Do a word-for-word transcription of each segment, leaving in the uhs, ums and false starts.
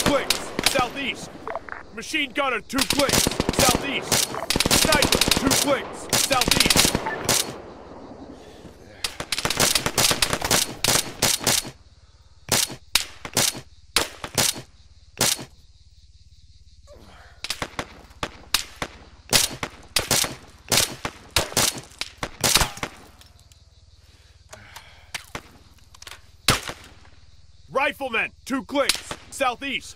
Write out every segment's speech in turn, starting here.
clicks, southeast. Machine gunner, two clicks, southeast. Sniper, two clicks, southeast. Rifleman, two clicks, southeast.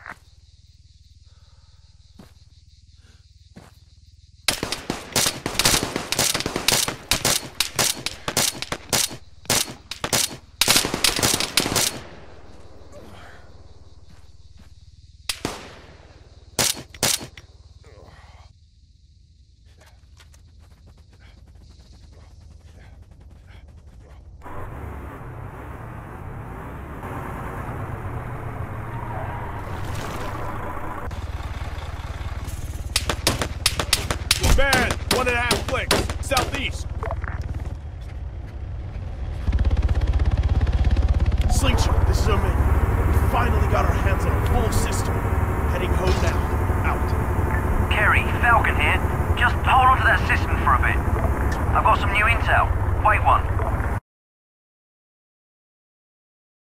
Man, one and a half clicks, southeast. Slingshot, this is Omega. We finally got our hands on a full Cistern. Heading home now. Out. Kerry, Falcon here. Just hold on to that Cistern for a bit. I've got some new intel. Wait one.